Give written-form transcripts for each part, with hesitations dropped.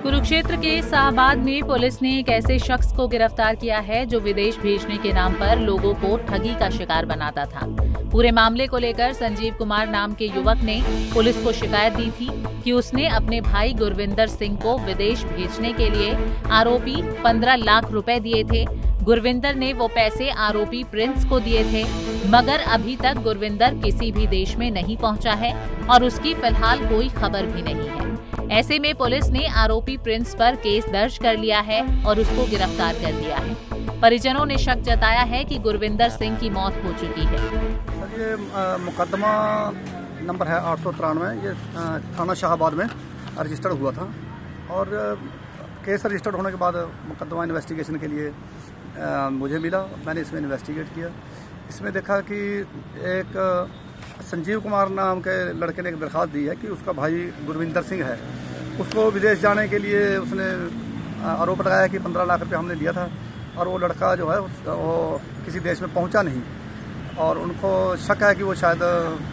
कुरुक्षेत्र के शाहबाद में पुलिस ने एक ऐसे शख्स को गिरफ्तार किया है जो विदेश भेजने के नाम पर लोगों को ठगी का शिकार बनाता था। पूरे मामले को लेकर संजीव कुमार नाम के युवक ने पुलिस को शिकायत दी थी कि उसने अपने भाई गुरविंदर सिंह को विदेश भेजने के लिए आरोपी 15 लाख रुपए दिए थे। गुरविंदर ने वो पैसे आरोपी प्रिंस को दिए थे, मगर अभी तक गुरविंदर किसी भी देश में नहीं पहुंचा है और उसकी फिलहाल कोई खबर भी नहीं है। ऐसे में पुलिस ने आरोपी प्रिंस पर केस दर्ज कर लिया है और उसको गिरफ्तार कर लिया है। परिजनों ने शक जताया है कि गुरविंदर सिंह की मौत हो चुकी है। सर, ये मुकदमा नंबर है 893, ये थाना शाहबाद में रजिस्टर्ड हुआ था और केस रजिस्टर्ड होने के बाद मुकदमा इन्वेस्टिगेशन के लिए मुझे मिला। मैंने इसमें इन्वेस्टिगेट किया। इसमें देखा कि एक संजीव कुमार नाम के लड़के ने एक दरख्वास्त दी है कि उसका भाई गुरविंदर सिंह है, उसको विदेश जाने के लिए उसने आरोप लगाया कि 15 लाख रुपये हमने दिया था और वो लड़का जो है वो किसी देश में पहुंचा नहीं और उनको शक है कि वो शायद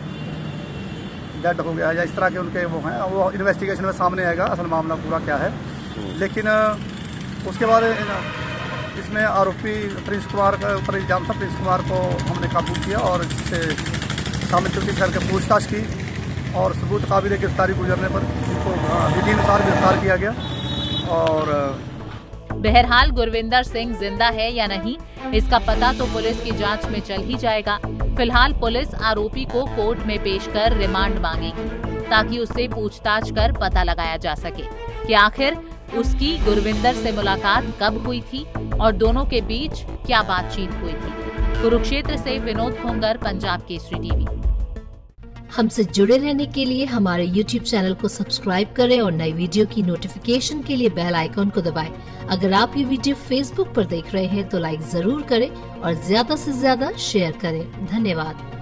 डेड हो गया या इस तरह के उनके वो हैं। वो इन्वेस्टिगेशन में सामने आएगा असल मामला पूरा क्या है। लेकिन उसके बाद इसमें आरोपी प्रिंस कुमार का ऊपर इल्जाम था। प्रिंस कुमार को हमने काबू किया और इससे शामिल चुकी करके पूछताछ की और सबूत काबिल गिरफ्तारी गुजरने पर उनको विधि अनुसार गिरफ्तार किया गया। और बहरहाल गुरविंदर सिंह जिंदा है या नहीं, इसका पता तो पुलिस की जांच में चल ही जाएगा। फिलहाल पुलिस आरोपी को कोर्ट में पेश कर रिमांड मांगेगी ताकि उससे पूछताछ कर पता लगाया जा सके कि आखिर उसकी गुरविंदर से मुलाकात कब हुई थी और दोनों के बीच क्या बातचीत हुई थी। कुरुक्षेत्र से विनोद खोंगर, पंजाब केसरी टीवी। हमसे जुड़े रहने के लिए हमारे YouTube चैनल को सब्सक्राइब करें और नई वीडियो की नोटिफिकेशन के लिए बेल आइकॉन को दबाएं। अगर आप ये वीडियो Facebook पर देख रहे हैं तो लाइक जरूर करें और ज्यादा से ज्यादा शेयर करें। धन्यवाद।